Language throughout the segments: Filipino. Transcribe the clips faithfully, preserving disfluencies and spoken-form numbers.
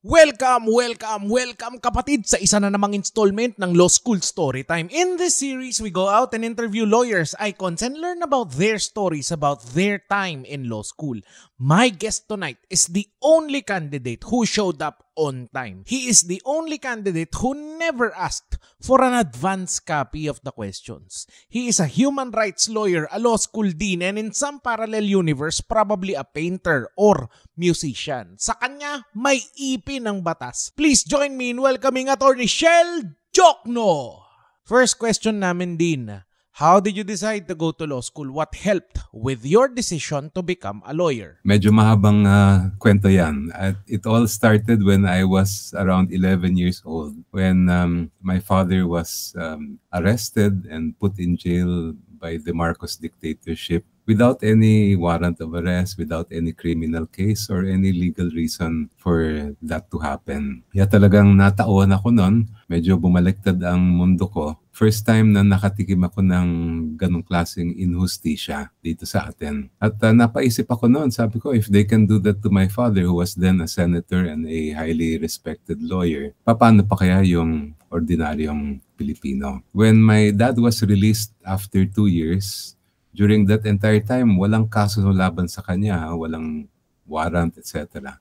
Welcome, welcome, welcome kapatid sa isa na namang installment ng Law School Storytime. In this series, we go out and interview lawyers, icons, and learn about their stories about their time in law school. My guest tonight is the only candidate who showed up on time. He is the only candidate who never asked for an advance copy of the questions. He is a human rights lawyer, a law school dean, and in some parallel universe, probably a painter or musician. Sa kanya, may ipin ng batas. Please join me in welcoming Atty Chel Diokno. First question namin din, how did you decide to go to law school? What helped with your decision to become a lawyer? Medyo mahabang uh, kwento yan. At it all started when I was around eleven years old, when um, my father was um, arrested and put in jail by the Marcos dictatorship without any warrant of arrest, without any criminal case or any legal reason for that to happen. Kaya talagang nataon ako noon, medyo bumaliktad ang mundo ko. First time na nakatikim ako ng ganong klaseng inhustisya dito sa atin. At uh, napaisip ako noon, sabi ko, if they can do that to my father who was then a senator and a highly respected lawyer, paano pa kaya yung ordinaryong Pilipino? When my dad was released after two years, during that entire time, walang kaso laban sa kanya, walang warrant, et cetera,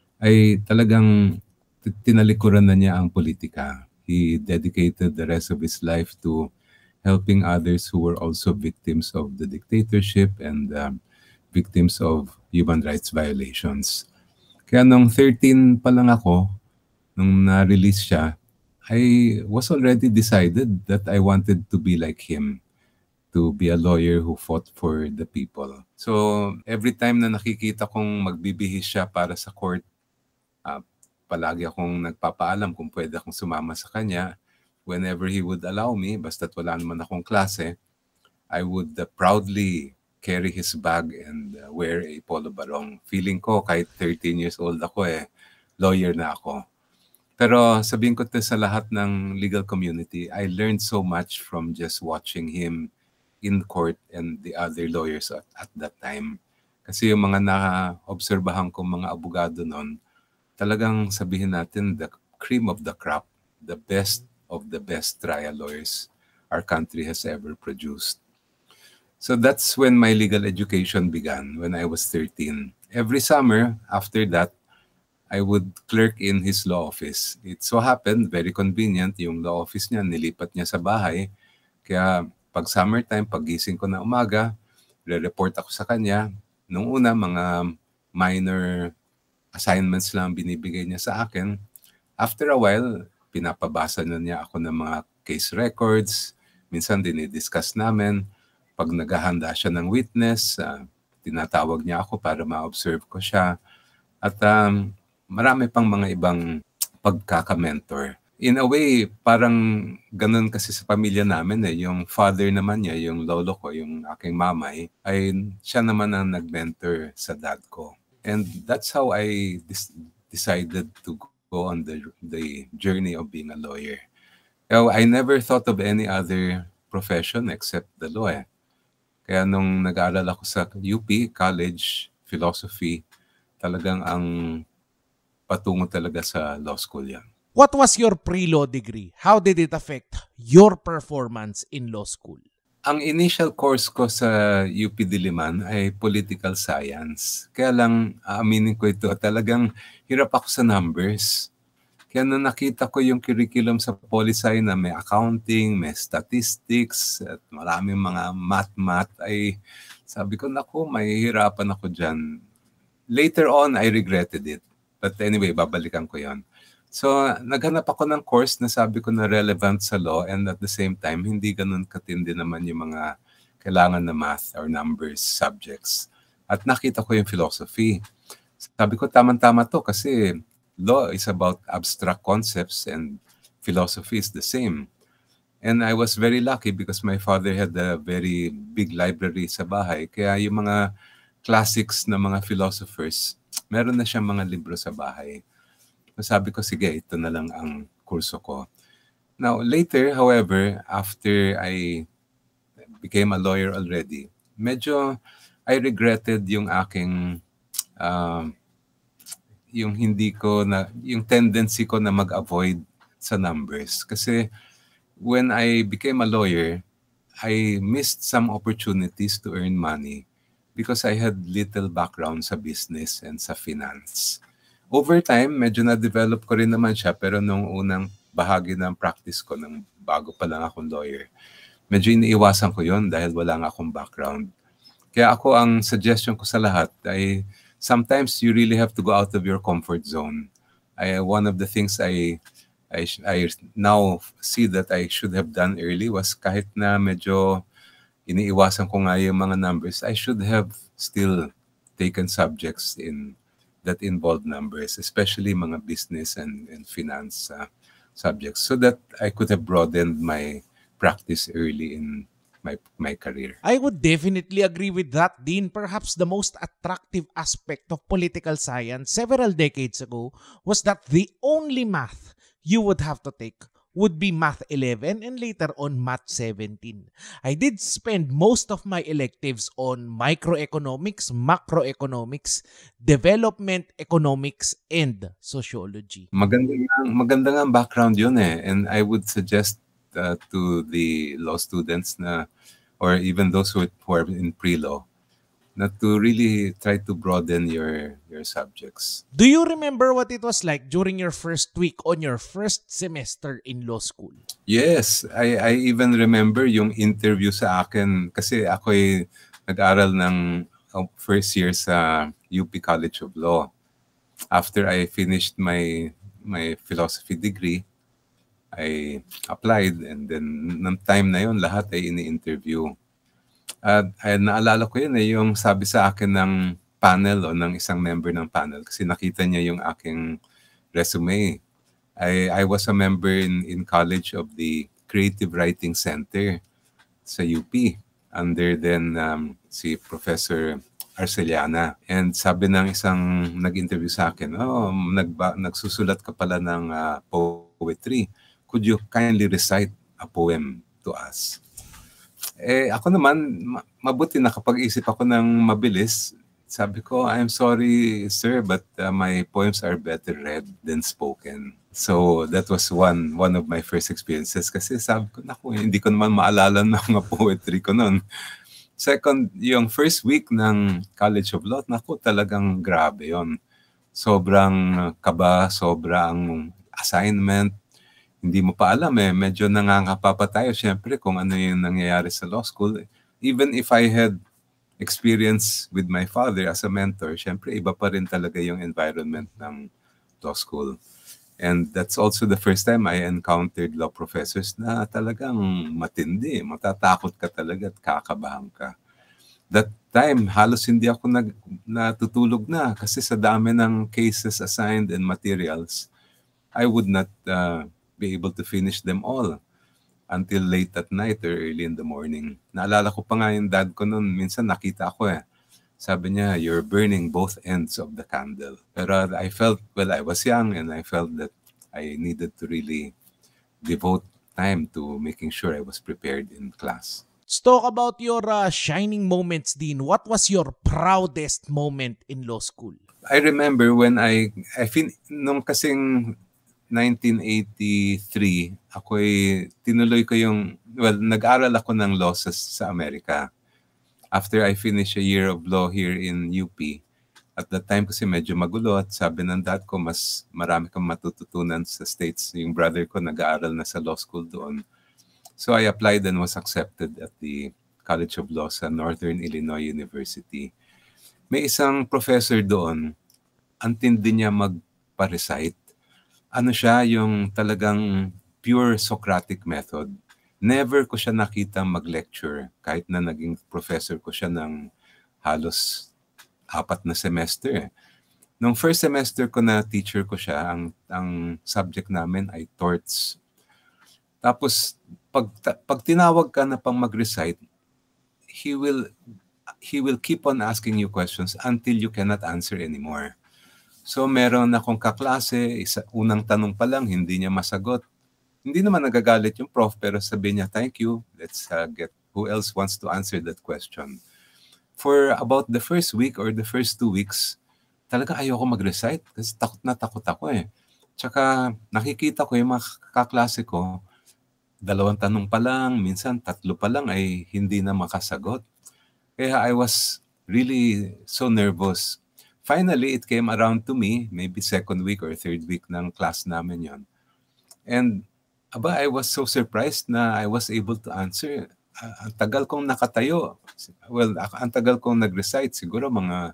ay talagang tinalikuran na niya ang politika. He dedicated the rest of his life to helping others who were also victims of the dictatorship and uh, victims of human rights violations. Kaya nung thirteen pa lang ako, nung na-release siya, I was already decided that I wanted to be like him, to be a lawyer who fought for the people. So every time na nakikita kong magbibihis siya para sa court, uh, palagi akong nagpapaalam kung pwede akong sumama sa kanya. Whenever he would allow me, basta't wala naman akong klase, I would uh, proudly carry his bag and uh, wear a polo barong. Feeling ko kahit thirteen years old ako eh, lawyer na ako. Pero sabihin ko to sa lahat ng legal community, I learned so much from just watching him in court and the other lawyers at, at that time. Kasi yung mga na-obserbahan kong mga abogado noon, talagang sabihin natin the cream of the crop, the best of the best trial lawyers our country has ever produced. So that's when my legal education began, when I was thirteen. Every summer after that, I would clerk in his law office. It so happened, very convenient, yung law office niya, nilipat niya sa bahay. Kaya pag summertime, pag gising ko na umaga, re-report ako sa kanya. Nung una, mga minor assignments lang binibigay niya sa akin. After a while, pinapabasa na niya ako ng mga case records. Minsan dinidiscuss namin. Pag naghahanda siya ng witness, uh, tinatawag niya ako para ma-observe ko siya. At um, marami pang mga ibang pagkaka-mentor. In a way, parang ganun kasi sa pamilya namin eh. Yung father naman niya, yung lolo ko, yung aking mamay, ay siya naman ang nag-mentor sa dad ko. And that's how I decided to go on the, the journey of being a lawyer. Kaya I never thought of any other profession except the law eh. Kaya nung nag-aaral ako sa U P, college, philosophy, talagang ang patungo talaga sa law school yan. What was your pre-law degree? How did it affect your performance in law school? Ang initial course ko sa U P Diliman ay political science. Kaya lang, aaminin ko ito, talagang hirap ako sa numbers. Kaya nung nakita ko yung curriculum sa poli-sci na may accounting, may statistics, at maraming mga math-math, ay sabi ko, naku, mahihirapan ako dyan. Later on, I regretted it. But anyway, babalikan ko yon. So, naghanap ako ng course na sabi ko na relevant sa law and at the same time, hindi ganun katindi naman yung mga kailangan na math or numbers subjects. At nakita ko yung philosophy. Sabi ko, tama-tama to kasi law is about abstract concepts and philosophy is the same. And I was very lucky because my father had a very big library sa bahay. Kaya yung mga classics na mga philosophers, meron na siyang mga libro sa bahay. Sabi ko, sige, ito na lang ang kurso ko. Now, later, however, after I became a lawyer already, medyo I regretted yung aking uh, yung hindi ko na, yung tendency ko na mag-avoid sa numbers. Kasi when I became a lawyer, I missed some opportunities to earn money because I had little background sa business and sa finance. Over time, medyo na-develop ko rin naman siya, pero nung unang bahagi ng practice ko, nung bago pa lang akong lawyer, medyo iniiwasan ko yon dahil wala nga akong background. Kaya ako, ang suggestion ko sa lahat ay sometimes you really have to go out of your comfort zone. I, one of the things I I, I now see that I should have done early was kahit na medyo iniiwasan ko nga yung mga numbers, I should have still taken subjects in that involve numbers, especially mga business and, and finance uh, subjects, so that I could have broadened my practice early in my my career. I would definitely agree with that, Dean. Perhaps the most attractive aspect of political science several decades ago was that the only math you would have to take would be Math eleven and later on Math seventeen. I did spend most of my electives on microeconomics, macroeconomics, development economics, and sociology. Maganda nga, maganda nga ang background yun eh. And I would suggest uh, to the law students na, or even those who are in pre-law, not to really try to broaden your your subjects. Do you remember what it was like during your first week on your first semester in law school? Yes, I I even remember yung interview sa akin kasi ako'y nag-aral ng uh, first year sa U P College of Law. After I finished my my philosophy degree, I applied, and then ng time na yon lahat ay ini-interview. At uh, naalala ko yun eh, yung sabi sa akin ng panel o ng isang member ng panel kasi nakita niya yung aking resume. I, I was a member in, in college of the Creative Writing Center sa U P under then um, si Professor Arceliana. And sabi ng isang nag-interview sa akin, oh, nagba, nagsusulat ka pala ng uh, poetry. Could you kindly recite a poem to us? Eh, ako naman, mabuti nakapag-isip ako ng mabilis. Sabi ko, I'm sorry, sir, but uh, my poems are better read than spoken. So that was one one of my first experiences. Kasi sabi ko, naku, hindi ko naman maalala ng mga poetry ko noon. Second, yung first week ng College of Law, naku, talagang grabe yon. Sobrang kaba, sobrang assignment. Hindi mo pa alam eh, medyo nangangapa pa tayo syempre kung ano yung nangyayari sa law school. Even if I had experience with my father as a mentor, syempre iba pa rin talaga yung environment ng law school. And that's also the first time I encountered law professors na talagang matindi, matatakot ka talaga at kakabahan ka. That time, halos hindi ako nag, natutulog na kasi sa dami ng cases assigned and materials, I would not uh, be able to finish them all until late at night or early in the morning. Naalala ko pa nga yung dad ko noon, minsan nakita ako eh. Sabi niya, you're burning both ends of the candle. Pero I felt, well, I was young and I felt that I needed to really devote time to making sure I was prepared in class. Let's talk about your uh, shining moments, Dean. What was your proudest moment in law school? I remember when I, I fin, nung kasing nineteen eighty-three, ako'y tinuloy ko yung, well, nag-aral ako ng law sa, sa Amerika. After I finished a year of law here in U P, at that time kasi medyo magulo at sabi ng dad ko, mas marami kang matututunan sa States. Yung brother ko nag-aaral na sa law school doon. So I applied and was accepted at the College of Law sa Northern Illinois University. May isang professor doon, antindi niya magpa-recite. Ano siya, yung talagang pure Socratic method. Never ko siya nakita mag-lecture kahit na naging professor ko siya ng halos apat na semester. Nung first semester ko na teacher ko siya, ang, ang subject namin ay torts. Tapos, pag, pag tinawag ka na pang mag-recite, he will, he will keep on asking you questions until you cannot answer anymore. So meron akong kaklase, isa, unang tanong pa lang, hindi niya masagot. Hindi naman nagagalit yung prof, pero sabi niya, thank you, let's uh, get who else wants to answer that question. For about the first week or the first two weeks, talaga ayoko mag-recite kasi takot na takot ako eh. Tsaka nakikita ko yung mga kaklase ko, dalawang tanong pa lang, minsan tatlo pa lang ay hindi na makasagot. Kaya I was really so nervous. Finally, it came around to me, maybe second week or third week ng class namin yon. And aba, I was so surprised na I was able to answer. Uh, ang tagal kong nakatayo. Well, ang tagal kong nag-recite. Siguro mga,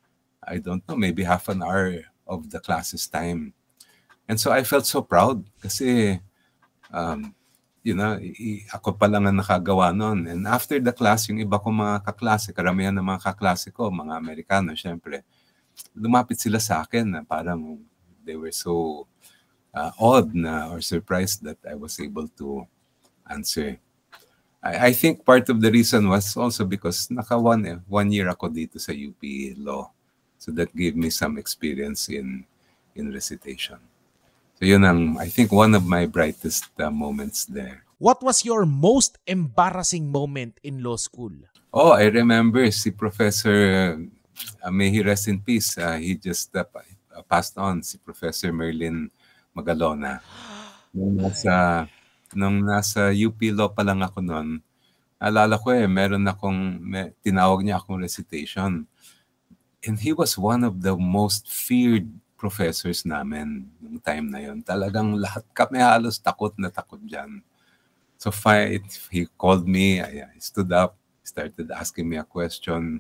I don't know, maybe half an hour of the class's time. And so I felt so proud kasi, um, you know, i- ako pa lang ang nakagawa nun. And after the class, yung iba kong mga kaklase, karamihan ng mga kaklase ko, mga Amerikano, syempre, lumapit sila sa akin na parang they were so uh, awed na or surprised that I was able to answer. I, I think part of the reason was also because naka one, one year ako dito sa U P Law. So that gave me some experience in in recitation. So yun ang, I think, one of my brightest uh, moments there. What was your most embarrassing moment in law school? Oh, I remember si Professor, uh, may he rest in peace, uh, he just uh, passed on, si Professor Merlin Magalona. Nung nasa, nung nasa U P Law pa lang ako noon, alala ko eh, meron akong, may, tinawag niya akong recitation. And he was one of the most feared professors namin nung time na yon. Talagang lahat kami halos takot na takot dyan. So fi- he called me, I, I stood up, started asking me a question.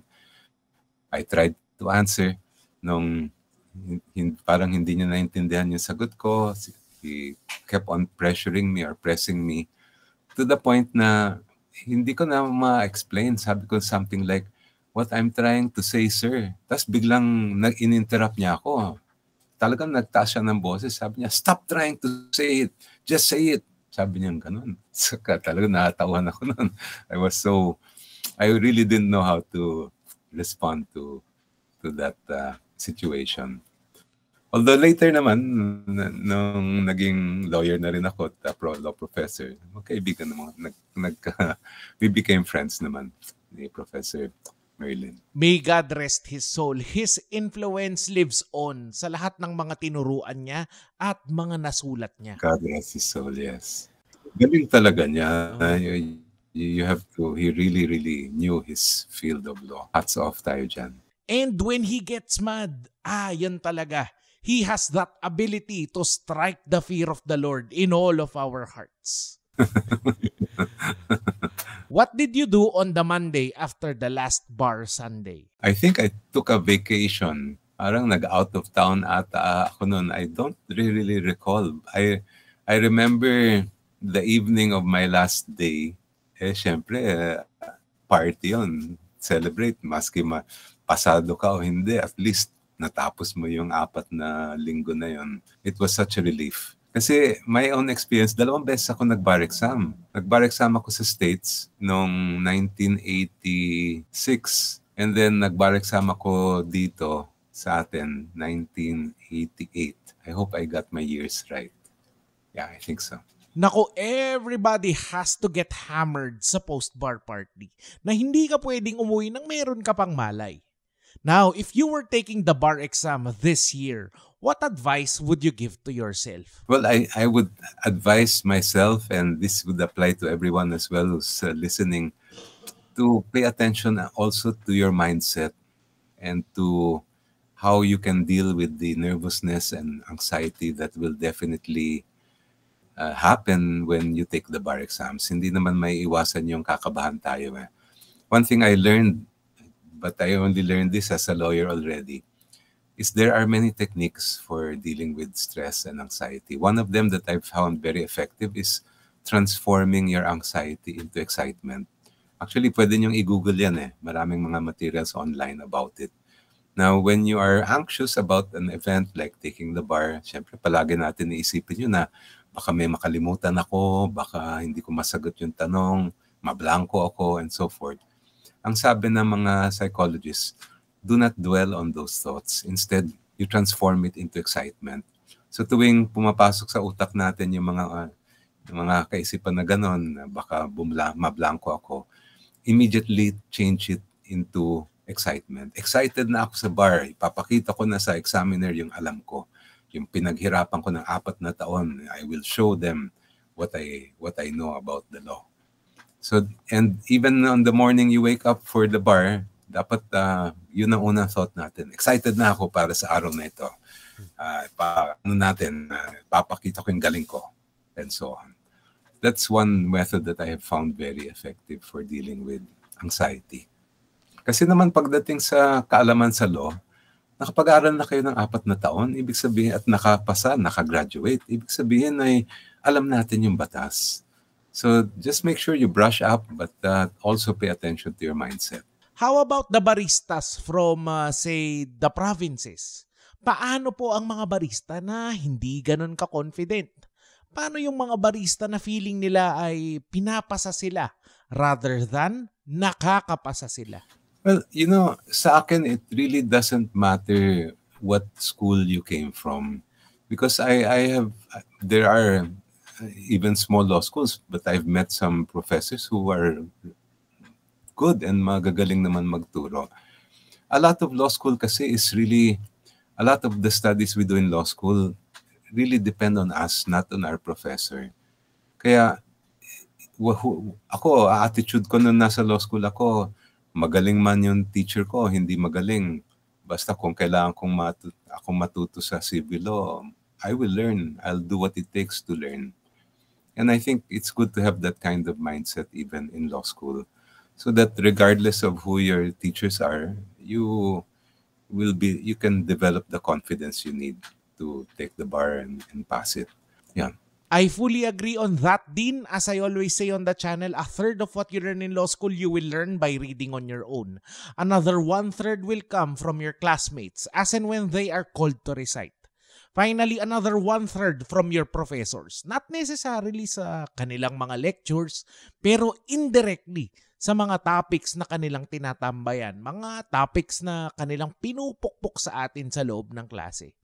I tried to answer. Nung hin- parang hindi niya naintindihan yung sagot ko, he kept on pressuring me or pressing me to the point na hindi ko na ma-explain. Sabi ko something like, "What I'm trying to say, sir." Tapos biglang nag-in-interrupt niya ako. Talagang nagtaas siya ng boses. Sabi niya, "Stop trying to say it. Just say it." Sabi niya ganun. Saka talagang natatawan ako nun. I was so, I really didn't know how to respond to to that uh, situation. Although later naman, nung naging lawyer na rin ako at pro law professor, magkaibigan naman, nag, nag, we became friends naman ni Professor Merlin. May God rest his soul. His influence lives on sa lahat ng mga tinuruan niya at mga nasulat niya. God rest his soul, yes. Galing talaga niya. Oh. You, you have to, he really, really knew his field of law. Hats off tayo dyan. And when he gets mad, ah, yan talaga. He has that ability to strike the fear of the Lord in all of our hearts. What did you do on the Monday after the last bar Sunday? I think I took a vacation. Parang nag-out of town ata ako noon. I don't really recall. I I remember the evening of my last day. Eh, syempre, eh, party yun. Celebrate. Maski ma pasado ka o hindi, at least natapos mo yung apat na linggo na yun. It was such a relief. Kasi my own experience, dalawang beses ako nag-bar exam. Nag-bar exam ako sa States noong nineteen eighty-six. And then nag-bar exam ako dito sa atin, nineteen eighty-eight. I hope I got my years right. Yeah, I think so. Nako, everybody has to get hammered sa post-bar party na hindi ka pwedeng umuwi nang meron ka pang malay. Now, if you were taking the bar exam this year, what advice would you give to yourself? Well, I, I would advise myself, and this would apply to everyone as well who's uh, listening, to pay attention also to your mindset and to how you can deal with the nervousness and anxiety that will definitely uh, happen when you take the bar exams. Hindi naman may iwasan yung kakabahan tayo. Eh. One thing I learned, but I only learned this as a lawyer already, is there are many techniques for dealing with stress and anxiety. One of them that I've found very effective is transforming your anxiety into excitement. Actually, pwede niyong i-Google yan eh. Maraming mga materials online about it. Now, when you are anxious about an event like taking the bar, syempre palagi natin iisipin yun na baka may makalimutan ako, baka hindi ko masagot yung tanong, mablangko ako, and so forth. Ang sabi ng mga psychologists, do not dwell on those thoughts. Instead, you transform it into excitement. So tuwing pumapasok sa utak natin yung mga uh, yung mga kaisipan na ganon, baka bumla, mablangko ako, immediately change it into excitement. Excited na ako sa bar. Ipapakita ko na sa examiner yung alam ko. Yung pinaghirapan ko ng apat na taon. I will show them what I what I know about the law. So, and even on the morning you wake up for the bar, dapat uh, yun ang unang thought natin. Excited na ako para sa araw na ito. Uh, pa, ano natin, uh, papakita ko yung galing ko, and so on. That's one method that I have found very effective for dealing with anxiety. Kasi naman pagdating sa kaalaman sa law, nakapag-aral na kayo ng apat na taon, ibig sabihin, at nakapasa, nakagraduate, ibig sabihin ay alam natin yung batas. So just make sure you brush up, but uh, also pay attention to your mindset. How about the baristas from, uh, say, the provinces? Paano po ang mga barista na hindi ganun ka-confident? Paano yung mga barista na feeling nila ay pinapasa sila rather than nakakapasa sila? Well, you know, sa akin, it really doesn't matter what school you came from. Because I, I have, there are even small law schools, but I've met some professors who are good and magagaling naman magturo. A lot of law school kasi is really, a lot of the studies we do in law school really depend on us, not on our professor. Kaya, ako, attitude ko nung nasa law school ako, magaling man yung teacher ko, hindi magaling. Basta kung kailangan kong matu- akong matuto sa civil law, I will learn. I'll do what it takes to learn. And I think it's good to have that kind of mindset even in law school. So that regardless of who your teachers are, you will be, you can develop the confidence you need to take the bar and, and pass it. Yeah. I fully agree on that, Dean. As I always say on the channel, a third of what you learn in law school, you will learn by reading on your own. Another one-third will come from your classmates, as and when they are called to recite. Finally, another one-third from your professors. Not necessarily sa kanilang mga lectures, pero indirectly sa mga topics na kanilang tinatambayan, mga topics na kanilang pinupukpok sa atin sa loob ng klase.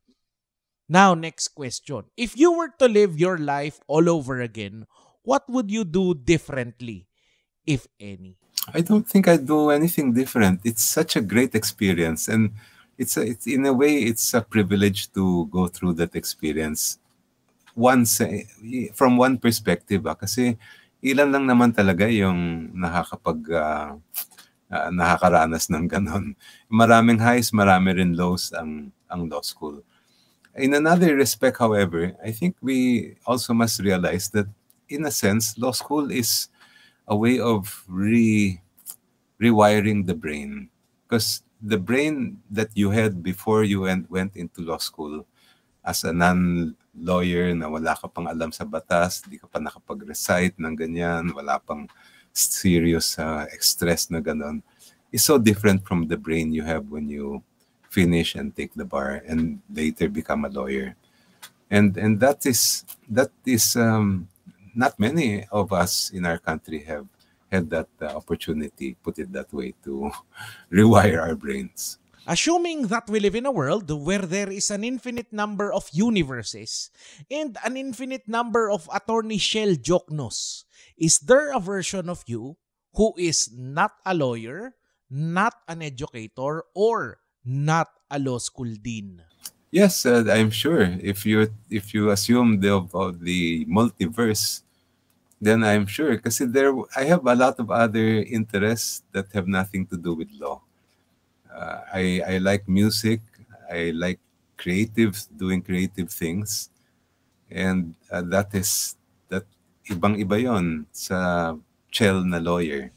Now, next question. If you were to live your life all over again, what would you do differently, if any? I don't think I'd do anything different. It's such a great experience. And it's, a, it's in a way, it's a privilege to go through that experience. Once, from one perspective, ah, kasi ilan lang naman talaga yung nakakapag, uh, uh, nakakaranas ng ganon. Maraming highs, marami rin lows ang, ang law school. In another respect, however, I think we also must realize that, in a sense, law school is a way of re rewiring the brain. Because the brain that you had before you went, went into law school as a non-lawyer na wala ka pang alam sa batas, di ka pa nakapag-recite ng ganyan, wala pang serious uh, stress na ganon, is so different from the brain you have when you finish and take the bar and later become a lawyer. And and that is that is um, not many of us in our country have had that uh, opportunity, put it that way, to rewire our brains. Assuming that we live in a world where there is an infinite number of universes and an infinite number of Atty Chel Dioknos, is there a version of you who is not a lawyer, not an educator, or not a law school dean? Yes, uh, I'm sure. If you if you assume the of the multiverse, then I'm sure. Because there, I have a lot of other interests that have nothing to do with law. Uh, I I like music. I like creative, doing creative things, and uh, that is that ibang iba yon sa Chel na lawyer.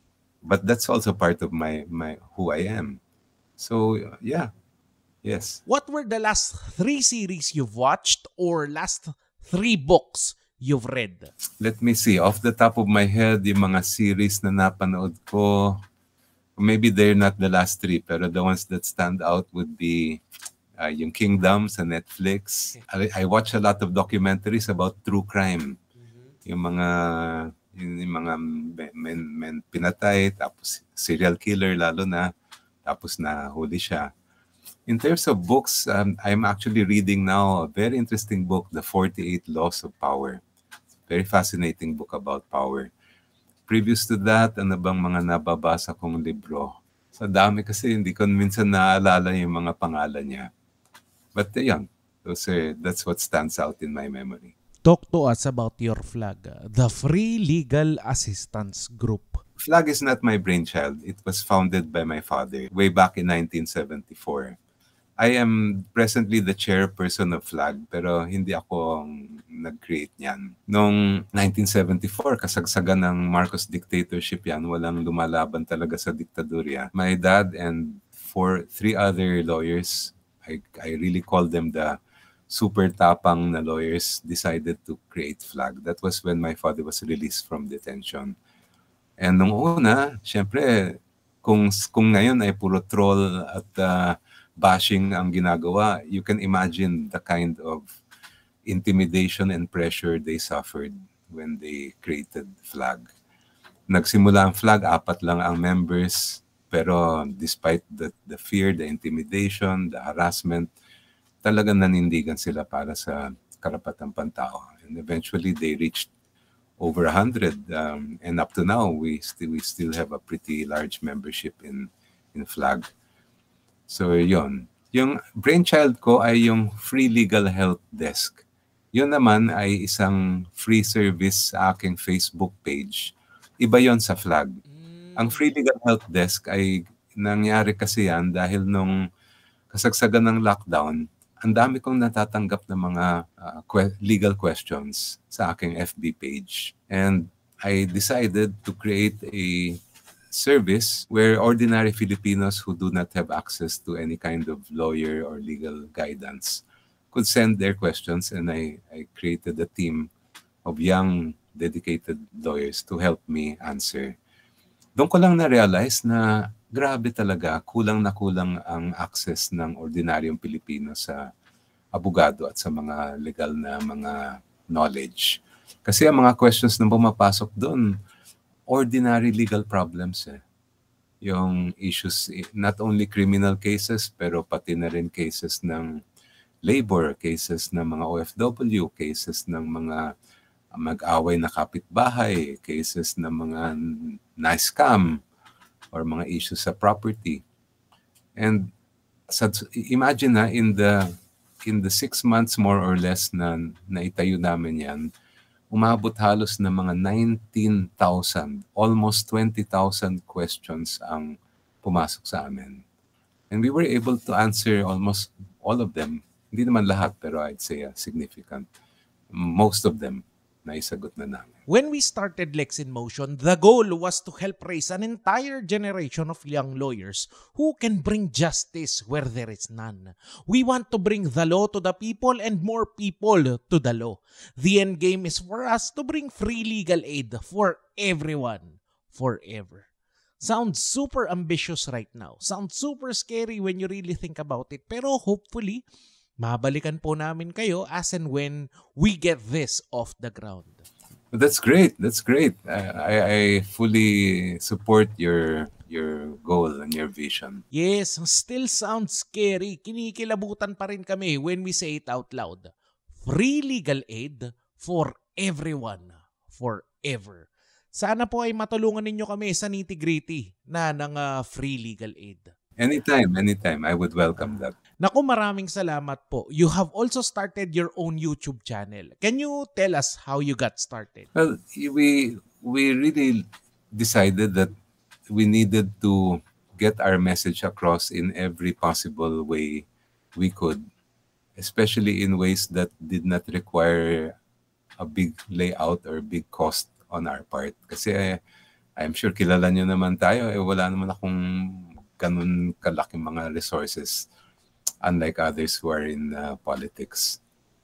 But that's also part of my my who I am. So, yeah, yes. What were the last three series you've watched or last three books you've read? Let me see. Off the top of my head, yung mga series na napanood ko, maybe they're not the last three, pero the ones that stand out would be uh, yung Kingdom sa Netflix. I, I watch a lot of documentaries about true crime. Mm-hmm. Yung mga yung, yung mga men, men pinatay, tapos serial killer lalo na. Tapos na huli siya. In terms of books, um, I'm actually reading now a very interesting book, The forty-eight Laws of Power. Very fascinating book about power. Previous to that, ano bang mga nababasa kong libro? Sa dami kasi hindi ko minsan naalala yung mga pangalan niya. But uh, yun, those are, that's what stands out in my memory. Talk to us about your flag, the Free Legal Assistance Group. Flag is not my brainchild. It was founded by my father way back in nineteen seventy-four. I am presently the chairperson of Flag, pero hindi ako ang nag-create niyan. Noong nineteen seventy-four, kasagsagan ng Marcos dictatorship yan, walang lumalaban talaga sa diktadurya. My dad and four, three other lawyers, I, I really call them the super tapang na lawyers, decided to create Flag. That was when my father was released from detention. And nung una, syempre, kung, kung ngayon ay puro troll at uh, bashing ang ginagawa, you can imagine the kind of intimidation and pressure they suffered when they created Flag. Nagsimula ang Flag, apat lang ang members, pero despite the, the fear, the intimidation, the harassment, talagang nanindigan sila para sa karapatang pantao. And eventually, they reached over one hundred. Um, and up to now, we still, we still have a pretty large membership in, in Flag. So, yun. Yung brainchild ko ay yung Free Legal Help Desk. Yun naman ay isang free service sa aking Facebook page. Iba yon sa Flag. Mm. Ang Free Legal Help Desk ay nangyari kasi yan dahil nung kasagsagan ng lockdown, ang dami kong natatanggap ng mga uh, que- legal questions sa aking F B page. And I decided to create a service where ordinary Filipinos who do not have access to any kind of lawyer or legal guidance could send their questions, and I, I created a team of young, dedicated lawyers to help me answer. Doon ko lang na-realize na grabe talaga, kulang na kulang ang access ng ordinaryong Pilipino sa abogado at sa mga legal na mga knowledge. Kasi ang mga questions na pumapasok doon, ordinary legal problems eh. Yung issues, not only criminal cases, pero pati na rin cases ng labor, cases ng mga O F W, cases ng mga mag-away na kapitbahay, cases ng mga na-scam, or mga issues sa property. And so, imagine na in the in the six months more or less na naitayo namin yan, umabot halos na mga nineteen thousand, almost twenty thousand questions ang pumasok sa amin. And we were able to answer almost all of them. Hindi naman lahat, pero I'd say uh, significant. Most of them, naisagot na namin. When we started Lex in Motion, the goal was to help raise an entire generation of young lawyers who can bring justice where there is none. We want to bring the law to the people and more people to the law. The end game is for us to bring free legal aid for everyone, forever. Sounds super ambitious right now. Sounds super scary when you really think about it. Pero hopefully, mabalikan po namin kayo as and when we get this off the ground. That's great. That's great. I, I fully support your your goal and your vision. Yes, still sounds scary. Kinikilabutan pa rin kami when we say it out loud. Free legal aid for everyone, forever. Sana po ay matulungan ninyo kami sa nitty-gritty na ng uh, free legal aid. Anytime, anytime. I would welcome that. Naku, maraming salamat po. You have also started your own YouTube channel. Can you tell us how you got started? Well, we we really decided that we needed to get our message across in every possible way we could, especially in ways that did not require a big layout or big cost on our part. Kasi eh, I'm sure kilala nyo naman tayo, eh, wala naman akong ganun kalaking mga resources, unlike others who are in uh, politics.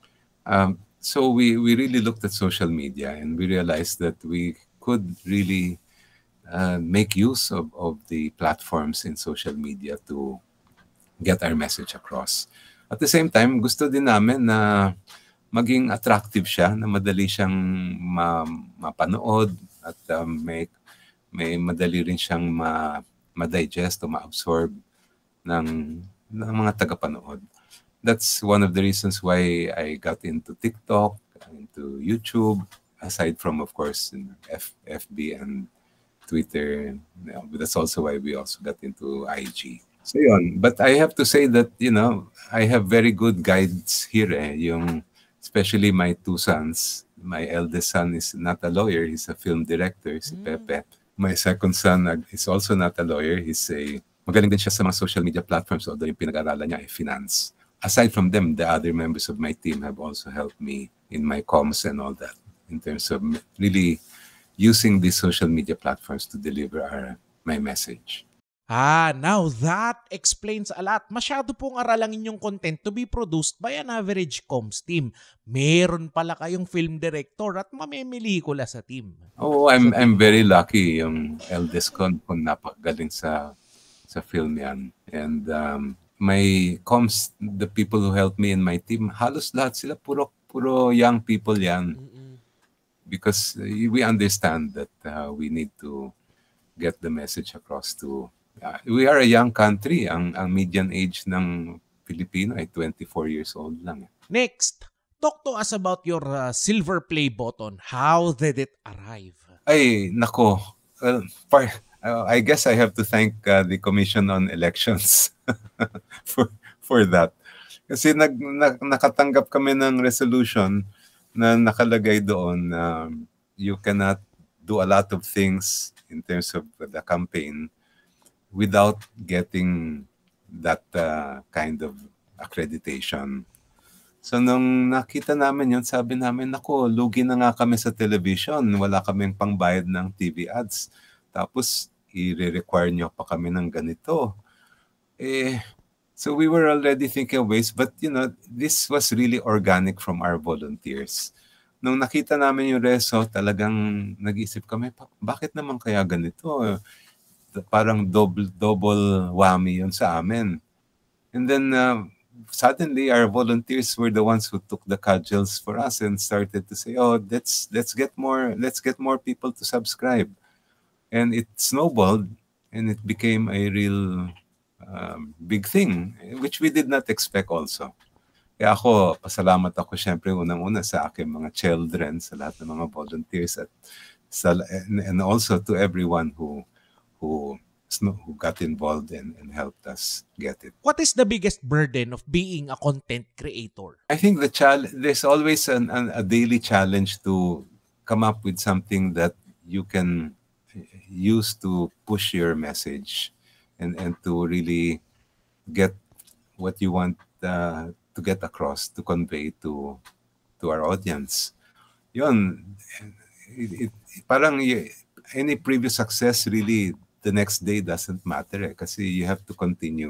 Um, so we, we really looked at social media, and we realized that we could really uh, make use of, of the platforms in social media to get our message across. At the same time, gusto din namin na maging attractive siya, na madali siyang ma, mapanood at um, may, may madali rin siyang ma, ma-digest o ma-absorb ng, ng mga tagapanood. That's one of the reasons why I got into TikTok, into YouTube, aside from, of course, in F, FB and Twitter. You know, but that's also why we also got into I G. So yun. But I have to say that, you know, I have very good guides here eh. Yung, especially my two sons. My eldest son is not a lawyer. He's a film director, si Pepe. My second son is also not a lawyer. He's a, magaling din siya sa mga social media platforms, although yung pinag-aralan niya ay finance. Aside from them, the other members of my team have also helped me in my comms and all that, in terms of really using these social media platforms to deliver our, my message. Ah, now that explains a lot. Masyado pong aralangin yung content to be produced by an average comms team. Meron pala kayong film director at mamimilikula sa team. Oh, I'm so, I'm very lucky. Yung eldest ko, kung napakagaling sa sa film yan. And um, my comms, the people who helped me in my team, halos lahat sila puro puro young people yan. Mm-mm. Because we understand that uh, we need to get the message across to. Uh, we are a young country. Ang, ang median age ng Filipino ay twenty-four years old lang. Next, talk to us about your uh, silver play button. How did it arrive? Ay, nako. Well, par, uh, I guess I have to thank uh, the Commission on Elections for for that. Kasi nag, na, nakatanggap kami ng resolution na nakalagay doon na um, you cannot do a lot of things in terms of the campaign without getting that uh, kind of accreditation. So nung nakita namin yun, sabi namin, naku, lugi na nga kami sa television. Wala kaming pangbayad ng T V ads. Tapos, i-require nyo pa kami ng ganito. Eh, so we were already thinking of ways, but you know, this was really organic from our volunteers. Nung nakita namin yung reso, talagang nag-isip kami, bakit naman kaya ganito? Parang double double whammy yun sa amin. And then uh, suddenly our volunteers were the ones who took the cudgels for us and started to say, oh, let's let's get more let's get more people to subscribe. And it snowballed and it became a real um, big thing, which we did not expect also. Kaya ako, pasalamat ako syempre unang-una sa aking mga children, sa lahat ng mga volunteers at sa, and, and also to everyone who Who, who got involved and, and helped us get it. What is the biggest burden of being a content creator? I think the challenge, there's always an, an, a daily challenge to come up with something that you can use to push your message and, and to really get what you want uh, to get across, to convey to to our audience. Yun, it, it, parang any previous success really the next day doesn't matter eh, kasi you have to continue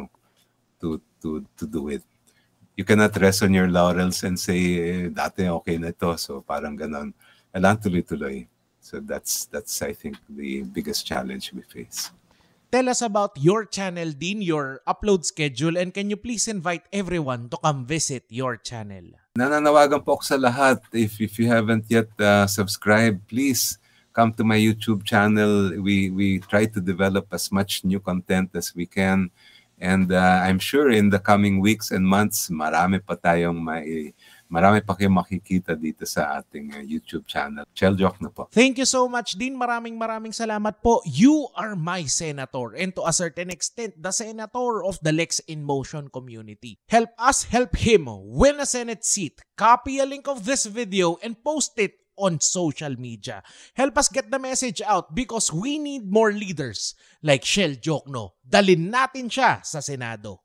to to to do it. You cannot rest on your laurels and say eh, dati okay na ito, so parang ganon. Kailangan tuloy-tuloy. So that's that's I think the biggest challenge we face. Tell us about your channel, Dean, your upload schedule, and can you please invite everyone to come visit your channel? Nananawagan po ako sa lahat. If if you haven't yet uh, subscribed, please come to my YouTube channel. We we try to develop as much new content as we can. And uh, I'm sure in the coming weeks and months, marami pa tayong may, marami pa kayong makikita dito sa ating uh, YouTube channel. Chel Diokno po. Thank you so much, Dean. Maraming maraming salamat po. You are my senator and to a certain extent, the senator of the Lex in Motion community. Help us help him win a Senate seat. Copy a link of this video and post it on social media. Help us get the message out because we need more leaders like Chel Diokno. Dalin natin siya sa Senado.